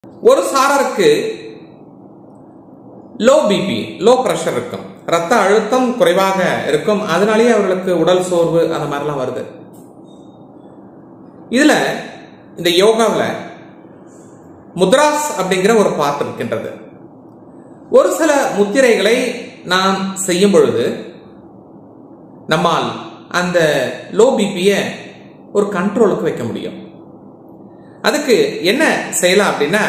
ஒரு சாரருக்கு low BP, low pressure இருக்கும், ரத்த அழுத்தம் குறைவாக இருக்கும், அதனாலேயே அவர்களுக்கு உடல் சோர்வு அந்த மாதிரிலாம் வருது. இதுல இந்த யோகாவில் முத்ராஸ் அப்படிங்கிற ஒரு பார்ட் இருக்கின்றது. ஒரு சில முத்திரைகளை நாம் செய்யும் பொழுது நம்மால் அந்த லோ பிபியை ஒரு கண்ட்ரோலுக்கு வைக்க முடியும். அதுக்கு என்ன செய்யலாம் அப்படின்னா,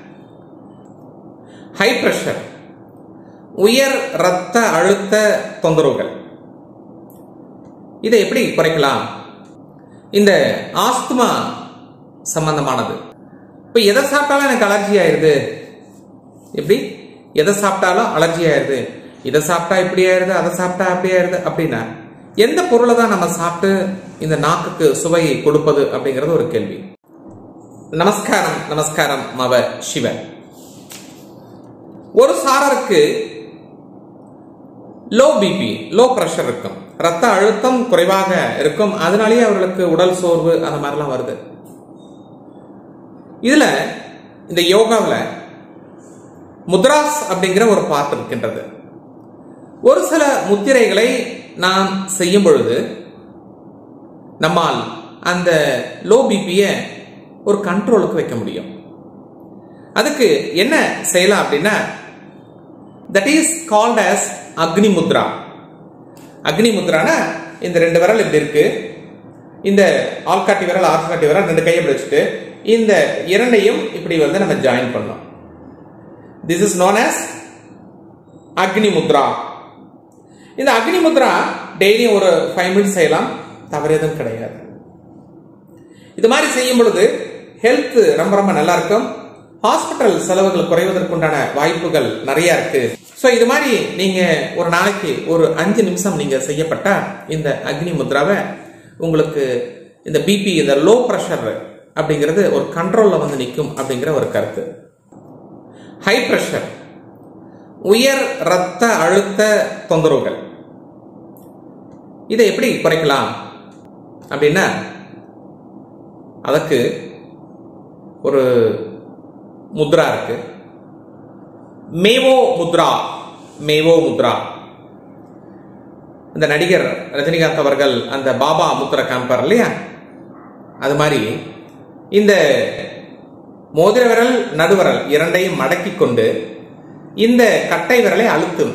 ஹை பிரஷர், உயர் இரத்த அழுத்த தொந்தரவுகள், இதை எப்படி குறைக்கலாம்? இந்த ஆஸ்துமா சம்பந்தமானது. இப்ப எதை சாப்பிட்டாலும் எனக்கு அலர்ஜி ஆயிருது, எப்படி எதை சாப்பிட்டாலும் அலர்ஜி ஆயிருது, இதை சாப்பிட்டா இப்படி ஆயிருது, அதை சாப்பிட்டா அப்படி ஆயிருது அப்படின்னா எந்த பொருளை தான் நம்ம சாப்பிட்டு இந்த நாக்குக்கு சுவையை கொடுப்பது அப்படிங்கிறது ஒரு கேள்வி. நமஸ்காரம், நமஸ்காரம் மவ சிவ. ஒரு சாரருக்கு லோ பிபி, லோ பிரஷர் இருக்கும், ரத்த அழுத்தம் குறைவாக இருக்கும், அதனாலேயே அவர்களுக்கு உடல் சோர்வு அந்த மாதிரிலாம் வருது. இதுல இந்த யோகாவில் முத்ராஸ் அப்படிங்கிற ஒரு பார்ட் இருக்கின்றது. ஒரு சில முத்திரைகளை நாம் செய்யும் பொழுது நம்மால் அந்த லோ பிபியை ஒரு கண்ட்ரோலுக்கு வைக்க முடியும். அதுக்கு என்ன செய்யலாம் அப்படின்னா, தட் இஸ் கால்ட் அஸ் அக்னி முத்ரா. அக்னி முத்ரானா இந்த ரெண்டு விரல் இப்படி இருக்கு, இந்த ஆள்காட்டி விரல் ஆள்காட்டி விரல் ரெண்டு கையை பிடிச்சிட்டு இந்த இரண்டையும் இப்படி வந்து நம்ம ஜாயின் பண்ணோம். திஸ் இஸ் நோன் அஸ் அக்னி முத்ரா. இந்த அக்னி முத்ரா டெய்லியும் ஒரு 5 மினிட்ஸ் செய்யலாம், தவறு எதுவும் கிடையாது. இது மாதிரி செய்யும் பொழுது ஹெல்த் ரொம்ப ரொம்ப நல்லா இருக்கும். ஹாஸ்பிட்டல் செலவுகள் குறைவதற்குண்டான வாய்ப்புகள் நிறைய இருக்கு. ஸோ இது மாதிரி நீங்க ஒரு நாளைக்கு ஒரு 5 நிமிஷம் நீங்க செய்யப்பட்ட இந்த அக்னி முத்ராவை உங்களுக்கு இந்த பிபி, இந்த லோ பிரஷர் அப்படிங்கிறது ஒரு கண்ட்ரோல்ல வந்து நிற்கும் அப்படிங்கிற ஒரு கருத்து. ஹை பிரஷர், உயர் இரத்த அழுத்த தொந்தரவுகள், இதை எப்படி குறைக்கலாம் அப்படின்னா, அதற்கு ஒரு முத்ரா இருக்கு, மேவோ முத்ரா. மேவோ முத்ரா இந்த நடிகர் ரஜினிகாந்த் அவர்கள் அந்த பாபா முத்ரா காம்பர் இல்லையா, அது மாதிரி இந்த மோதிர விரல் நடுவரல் இரண்டையும் மடக்கி கொண்டு இந்த கட்டை விரலை அழுத்தும்.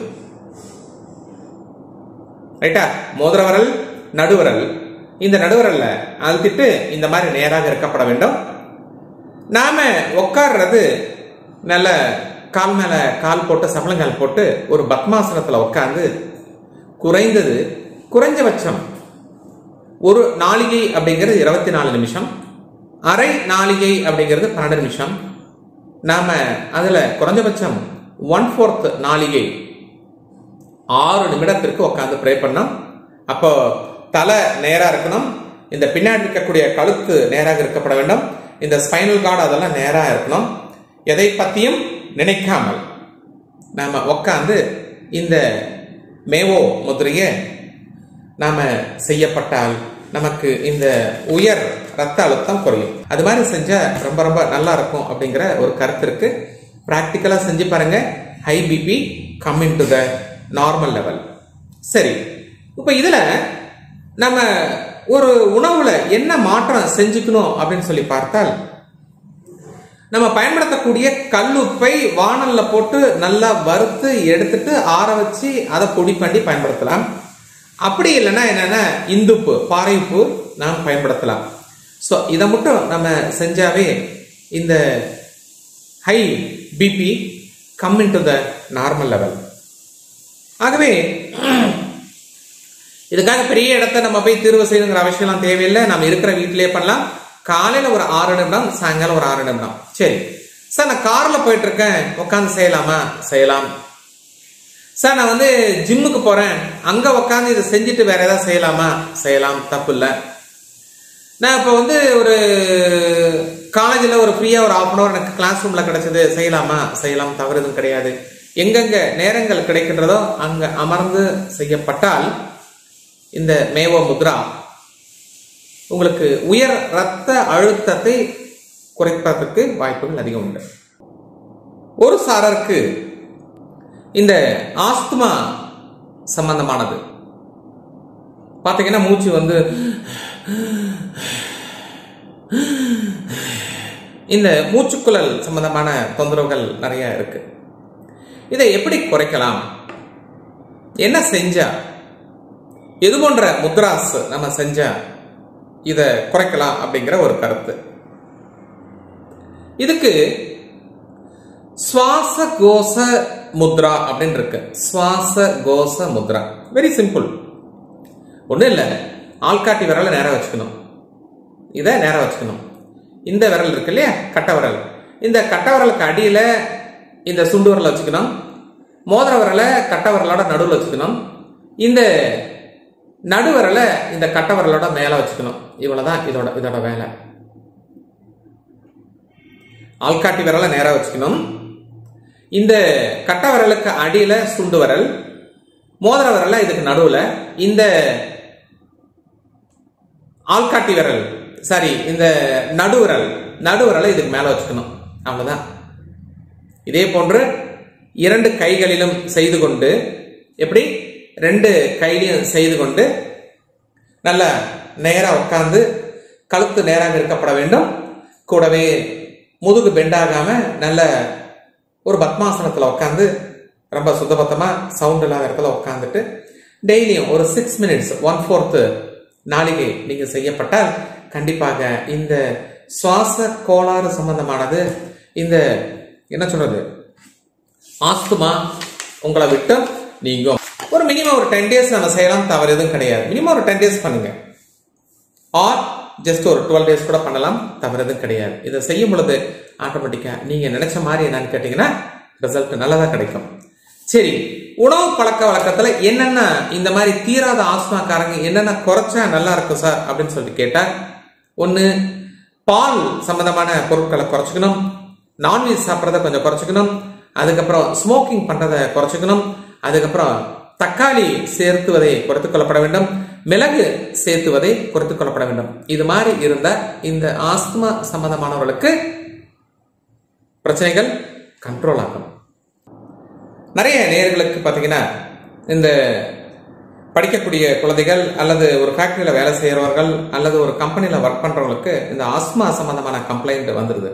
ரைட்டா? மோதிர விரல் நடுவரல், இந்த நடுவரல்ல அழுத்திட்டு இந்த மாதிரி நேராக இருக்கப்பட வேண்டும். நாம உட்கார்றது நல்ல கால் மேல கால் போட்டு சபலங்கால் போட்டு ஒரு பத்மாசனத்துல உட்கார்ந்து குறைந்தது குறைஞ்சபட்சம் ஒரு நாளிகை அப்படிங்கிறது 24 நிமிஷம், அரை நாளிகை அப்படிங்கிறது 12 நிமிஷம், நாம அதுல குறைஞ்சபட்சம் 1/4 நாளிகை 6 நிமிடத்திற்கு உட்கார்ந்து ப்ரே பண்ணோம். அப்போ தலை நேரா இருக்கணும், இந்த பின்னாடி இருக்கக்கூடிய கழுத்து நேராக இருக்கப்பட வேண்டும், இந்த ஸ்பைனல் கார்டு அதெல்லாம் நேரா இருக்கணும். எதை பத்தியும் நினைக்காமல் நாம உட்கார்ந்து இந்த மேவோ முதிரையை நாம செய்யப்பட்டால் நமக்கு இந்த உயர் ரத்த அழுத்தம் குறையும். அது மாதிரி செஞ்சா ரொம்ப ரொம்ப நல்லா இருக்கும் அப்படிங்கிற ஒரு கருத்து இருக்கு. பிராக்டிக்கலா செஞ்சு பாருங்க. High BP coming to the normal level. சரி, இப்ப இதுல நம்ம ஒரு உணவுல என்ன மாற்றம் செஞ்சுக்கணும் அப்படின்னு சொல்லி பார்த்தால், நம்ம பயன்படுத்தக்கூடிய கல்லுப்பை வாணல்ல போட்டு நல்லா வறுத்து எடுத்துட்டு ஆற வச்சு அதை பொடி பண்ணி பயன்படுத்தலாம். அப்படி இல்லைன்னா என்னன்னா இந்துப்பு, பாறை உப்பு நாம் பயன்படுத்தலாம். ஸோ இதை மட்டும் நம்ம செஞ்சாவே இந்த high BP coming to the normal level. ஆகவே இதுக்காக பெரிய இடத்த நம்ம போய் தீர்வு செய்யணுங்கிற அவசியம்லாம் தேவையில்லை. நம்ம இருக்கிற வீட்டிலேயே பண்ணலாம். காலையில ஒரு 6 நிமிடம், சாயங்காலம் ஒரு 6 நிமிடம். சரி சார், நான் கார்ல போயிட்டு இருக்கேன், உட்காந்து செய்யலாமா? செய்யலாம். சார், நான் வந்து ஜிம்முக்கு போறேன், அங்க உட்காந்து இதை செஞ்சுட்டு வேற ஏதாவது செய்யலாமா? செய்யலாம், தப்பு இல்லை. நான் இப்ப வந்து ஒரு காலேஜில் ஒரு ஃப்ரீயா ஒரு 1/2 hour எனக்கு கிளாஸ் ரூம்ல கிடைச்சது, செய்யலாமா? செய்யலாம், தவறு எதுவும் கிடையாது. எங்கெங்க நேரங்கள் கிடைக்கின்றதோ அங்க அமர்ந்து செய்யப்பட்டால் இந்த மேவோ முத்ரா உங்களுக்கு உயர் இரத்த அழுத்தத்தை குறைப்பதற்கு வாய்ப்புகள் அதிகம் உண்டு. ஒரு சாரருக்கு இந்த ஆஸ்துமா சம்பந்தமானது பாத்தீங்கன்னா மூச்சு வந்து இந்த மூச்சுக்குழல் சம்பந்தமான தொந்தரவுகள் நிறைய இருக்கு. இதை எப்படி குறைக்கலாம், என்ன செஞ்சா, எது போன்ற முத்ராஸ் நம்ம செஞ்சா இதை குறைக்கலாம் அப்படிங்கிற ஒரு கருத்து. இதுக்கு சுவாச கோஷ முத்ரா அப்படின்னு இருக்கு. சுவாச கோஷ முத்ரா வெரி சிம்பிள். ஒன்றும் இல்லை, ஆள்காட்டி விரலை நேரம் வச்சுக்கணும். இதை நேரம் வச்சுக்கணும். இந்த விரல் இருக்கு இல்லையா, கட்டை விரல், இந்த கட்டை விரலுக்கு அடியில இந்த சுண்டு விரலை வச்சுக்கணும். மோதிர விரலை கட்டை விரலோட நடுவில் வச்சுக்கணும். இந்த நடுவிரலை இந்த கட்டை விரலோட மேல வச்சுக்கணும். இவ்வளவுதான் இதோட வேலை. ஆள்காட்டி விரலை நேரா வச்சுக்கணும். இந்த கட்டை விரலுக்கு அடியில சுண்டு விரல், மோதிர விரல இதுக்கு நடுவுல, இந்த ஆள்காட்டி விரல் இந்த நடுவிரலை இதுக்கு மேல வச்சுக்கணும். அவ்வளவுதான். இதே போன்று 2 கைகளிலும் செய்து கொண்டு, எப்படி 2 கையிலையும் செய்து கொண்டு நல்ல நேரா உட்கார்ந்து கழுத்து நேராக இருக்கப்பட வேண்டும். கூடவே முதுகு பெண்டாகாம நல்ல ஒரு பத்மாசனத்துல உட்காந்து ரொம்ப சுத்தபத்தமா சவுண்ட் இல்லாத இடத்துல உட்காந்துட்டு டெய்லியும் ஒரு 6 மினிட்ஸ் 1/4 நாளிகை நீங்க செய்யப்பட்டால் கண்டிப்பாக இந்த சுவாச கோளாறு சம்பந்தமானது, இந்த என்ன சொல்றது, ஆஸ்துமா உங்களை விட்டு நீங்கும். ஒரு மினிமம் ஒரு 10 டேஸ் நம்ம செய்யலாம், தவறு எதுவும் கிடையாது. மினிமம் ஒரு 10 டேஸ் பண்ணுங்க, ஆர் ஜஸ்ட் ஒரு 12 டேஸ் கூட பண்ணலாம், தவறு எதுவும் கிடையாது. இதை செய்யும் பொழுது ஆட்டோமேட்டிக்கா நீங்க நினைச்ச மாதிரி என்னன்னு கேட்டீங்கன்னா ரிசல்ட் நல்லதா கிடைக்கும். சரி, உணவு பழக்க வழக்கத்துல என்னென்ன இந்த மாதிரி தீராத ஆஸ்துமாக்காரங்க என்னென்ன குறைச்சா நல்லா இருக்கும் சார் அப்படின்னு சொல்லிட்டு கேட்டா, ஒண்ணு பால் சம்பந்தமான பொருட்களை குறைச்சிக்கணும், நான்வெஜ் சாப்பிட்றத கொஞ்சம் குறைச்சிக்கணும், அதுக்கப்புறம் ஸ்மோக்கிங் பண்றதை குறைச்சிக்கணும், அதுக்கப்புறம் தக்காளி சேர்த்துவதை குறைத்துக் கொள்ளப்பட வேண்டும், மிளகு சேர்த்துவதை குறைத்துக் கொள்ளப்பட வேண்டும். இது மாதிரி இருந்த இந்த ஆஸ்துமா சம்பந்தமானவர்களுக்கு பிரச்சனைகள் கண்ட்ரோல் ஆகும். நிறைய நேயர்களுக்கு பார்த்தீங்கன்னா இந்த படிக்கக்கூடிய குழந்தைகள் அல்லது ஒரு ஃபேக்டரியில வேலை செய்யறவர்கள் அல்லது ஒரு கம்பெனியில ஒர்க் பண்றவங்களுக்கு இந்த ஆஸ்துமா சம்பந்தமான கம்ப்ளைண்ட் வந்துருது.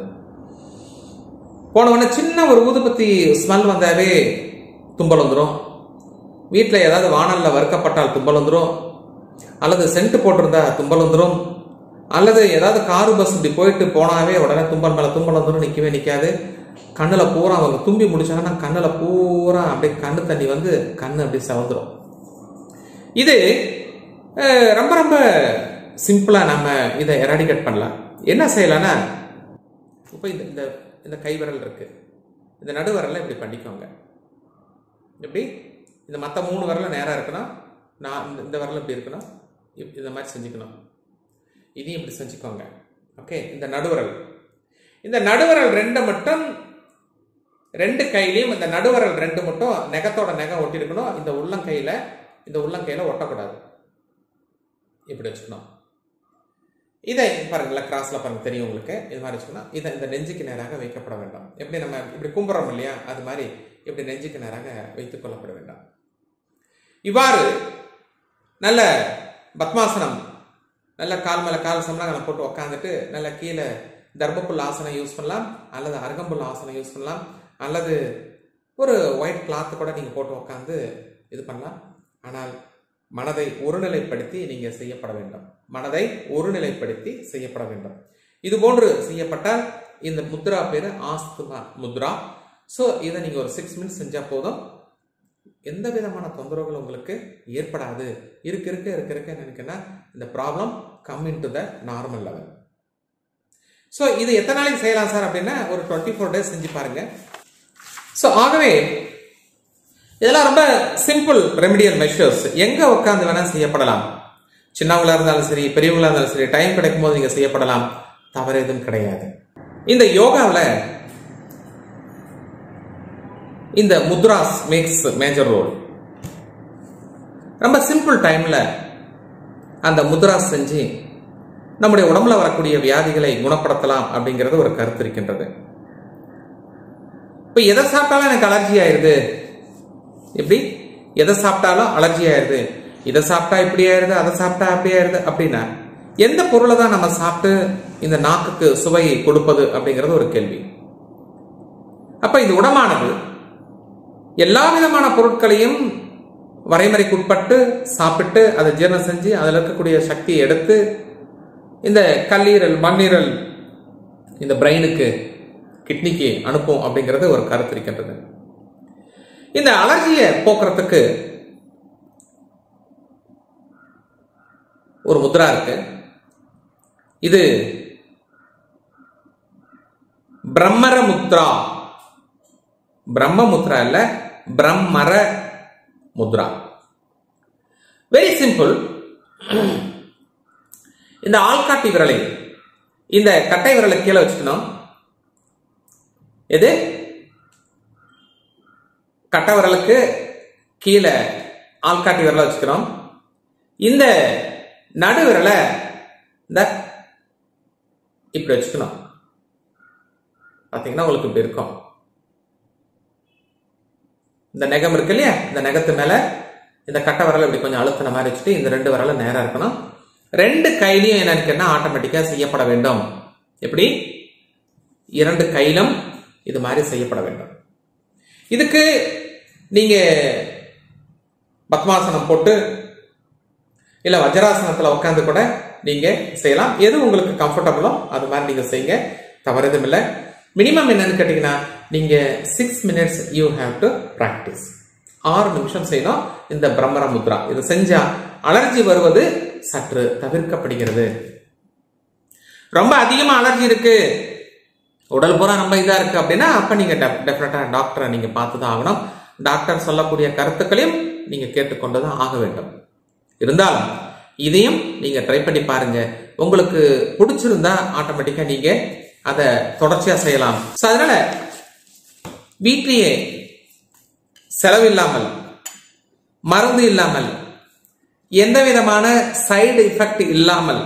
போன உடனே சின்ன ஒரு ஊதுபத்தி ஸ்மெல் வந்தாவே தும்பல் வந்துடும், வீட்டில் ஏதாவது வானல்ல வறுக்கப்பட்டால் தும்பல் வந்துடும், அல்லது சென்ட் போட்டிருந்தா தும்பல் வந்துடும், அல்லது ஏதாவது காரு பஸ் இப்படி போயிட்டு போனாவே உடனே தும்பல் மேல தும்பல் வந்துடும், நிற்கவே நிற்காது. கண்ணில் பூரா அவங்க தும்பி முடிச்சாங்கன்னா கண்ணில் பூரா அப்படியே கண்ணு தண்ணி வந்து கண்ணு அப்படி சவந்துடும். இது ரொம்ப ரொம்ப சிம்பிளா நம்ம இதை எராடிகேட் பண்ணலாம். என்ன செய்யலாம்னா, இப்போ இந்த கை விரல் இருக்கு, இந்த நடு விரலை இப்படி பண்ணிக்கோங்க. எப்படி இந்த மற்ற 3 விரல நேரா இருக்கணும், நான் இந்த விரல் இப்படி இருக்கணும், இந்த மாதிரி செஞ்சுக்கணும். இதையும் இப்படி செஞ்சுக்கோங்க. ஓகே, இந்த நடுவிரல் 2 மட்டும் 2 கையிலையும் இந்த நடுவிரல் 2 மட்டும் நெகத்தோட நெகம் ஒட்டி இருக்கணும். இந்த உள்ளங்கையில ஒட்டக்கூடாது. இப்படி வச்சுக்கணும். இதை பாருங்களா, கிராஸ்ல பாருங்க, தெரியும் உங்களுக்கு. இது மாதிரி வச்சுக்கணும். இதை இந்த நெஞ்சுக்கு நேராக வைக்கப்பட வேண்டாம். எப்படி நம்ம இப்படி கும்புறோம் இல்லையா, அது மாதிரி இப்படி நெஞ்சுக்கு நேராக வைத்துக் கொள்ளப்பட வேண்டாம். இவ்வாறு நல்ல பத்மாசனம், நல்ல கால் மேல கால் சமணங்களை போட்டு உக்காந்துட்டு நல்ல கீழே தர்மப்புல் ஆசனம் யூஸ் பண்ணலாம், அல்லது அருகம்புல் ஆசனம் யூஸ் பண்ணலாம், அல்லது ஒரு ஒயிட் கிளாத் கூட நீங்க போட்டு உட்காந்து இது பண்ணலாம். ஆனால் மனதை ஒருநிலைப்படுத்தி நீங்க செய்யப்பட வேண்டும். மனதை ஒருநிலைப்படுத்தி செய்யப்பட வேண்டும். இது போன்று செய்யப்பட்டால் இந்த முத்ரா பேரு ஆஸ்துமா முத்ரா. சோ இதை நீங்க ஒரு 6 மினிட்ஸ் செஞ்சா போதும், எந்த விதமான தொந்தரவுகள் உங்களுக்கு ஏற்படாது. இருக்க நினைக்கிறேன்னா இந்த problem come in to the normal level. So இது எத்தனை நாளைக்கு செய்யலாம் சார் அப்படின்னா ஒரு 24 டேஸ் செஞ்சு பாருங்க. ஸோ ஆகவே இதெல்லாம் ரொம்ப சிம்பிள் ரெமிடியல் மெஷர்ஸ். எங்க உட்காந்து வேணா செய்யப்படலாம். சின்னவங்களா இருந்தாலும் சரி, பெரியவங்களா இருந்தாலும் சரி, டைம் கிடைக்கும் போது நீங்க செய்யப்படலாம், தவறு எதுவும் கிடையாது. இந்த யோகாவில் இந்த முத்ராஸ் மேக்ஸ் மேஜர் ரோல். ரொம்ப சிம்பிள் டைம்ல அந்த முத்ராஸ் செஞ்சு நம்முடைய உடம்புல வரக்கூடிய வியாதிகளை குணப்படுத்தலாம் அப்படிங்கிறது ஒரு கருத்து இருக்கின்றது. இப்ப எதை சாப்பிட்டாலும் எனக்கு அலர்ஜி ஆயிருது. எப்படி? எதை சாப்பிட்டாலும் அலர்ஜி ஆயிருது, இதை சாப்பிட்டா இப்படி ஆயிருது, அதை சாப்பிட்டா அப்படி ஆயிருது அப்படின்னா எந்த பொருளை தான் நம்ம சாப்பிட்டு இந்த நாக்குக்கு சுவையை கொடுப்பது அப்படிங்கிறது ஒரு கேள்வி. அப்ப இந்த உடமானது எல்லா விதமான பொருட்களையும் வரைமுறைக்குட்பட்டு சாப்பிட்டு அதை ஜீரணம் செஞ்சு அதில் இருக்கக்கூடிய சக்தியை எடுத்து இந்த கல்லீரல், மண்ணீரல், இந்த பிரெயினுக்கு, கிட்னிக்கு அனுப்பும் அப்படிங்கிறது ஒரு கருத்து இருக்கின்றது. இந்த அலர்ஜியை போக்குறதுக்கு ஒரு முத்ரா இருக்கு. இது பிரம்மர முத்ரா. பிரம்ம முத்ரா இல்ல, பிரம்மர முத்ரா. Very simple. இந்த ஆள்காட்டி விரலை, இந்த கட்டை விரலை கீழே வச்சுக்கணும். எது? கட்டை விரலுக்கு கீழே ஆள்காட்டி விரலை வச்சுக்கணும். இந்த நடு விரலை இந்த இப்படி வச்சுக்கணும். பாத்தீங்கன்னா உங்களுக்கு இப்படி இருக்கும். இந்த நகம் இருக்கு இல்லையா, இந்த நகத்து மேல இந்த கட்டை விரலை இப்படி கொஞ்சம் அழுத்தின மாதிரி வச்சுட்டு இந்த ரெண்டு விரல நேரா இருக்கணும். ரெண்டு கையிலையும் என்னன்னு ஆட்டோமேட்டிக்கா செய்யப்பட வேண்டும். எப்படி? இரண்டு கையிலும் இது மாதிரி செய்யப்பட வேண்டும். இதுக்கு நீங்க பத்மாசனம் போட்டு இல்ல வஜ்ராசனத்துல உட்காந்து கூட நீங்க செய்யலாம். எது உங்களுக்கு கம்ஃபர்டபுளோ அது மாதிரி நீங்க செய்யுங்க, தவறுதும் இல்லை. மினிமம் என்னன்னு கேட்டீங்கன்னா நீங்க 6 minutes you have to practise. 6 நிமிஷம் செய்யணும் இந்த பிரம்மர முத்ரா. இது செஞ்சா அலர்ஜி வருவது சற்று தவிர்க்கப்படுகிறது. ரொம்ப அதிகமா அலர்ஜி இருக்கு, உடல் பூரா ரொம்ப இதா இருக்கு அப்படின்னா அப்ப நீங்க டெஃபினட்டா டாக்டரை நீங்க பார்த்துதான் ஆகணும். டாக்டர் சொல்லக்கூடிய கருத்துக்களையும் நீங்க கேட்டுக்கொண்டுதான் ஆக வேண்டும். இருந்தாலும் இதையும் நீங்க ட்ரை பண்ணி பாருங்க. உங்களுக்கு பிடிச்சிருந்தா ஆட்டோமேட்டிக்கா நீங்க அதை தொடர்ச்சியா செய்யலாம். அதனால வீட்டிலேயே செலவு இல்லாமல், மருந்து இல்லாமல், எந்த விதமான சைடு எஃபெக்ட் இல்லாமல்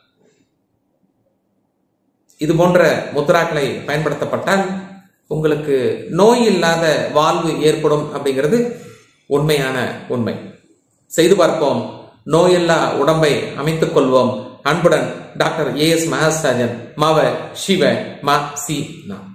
இது போன்ற முத்ராக்களை பயன்படுத்தப்பட்டால் உங்களுக்கு நோய் இல்லாத வாழ்வு ஏற்படும் அப்படிங்கிறது உண்மையான உண்மை. செய்து பார்ப்போம். நோயில்லா உடம்பை அமைத்துக் கொள்வோம். அன்புடன் டாக்டர் AS மகாராஜன். மாவ சிவ மா சி நா.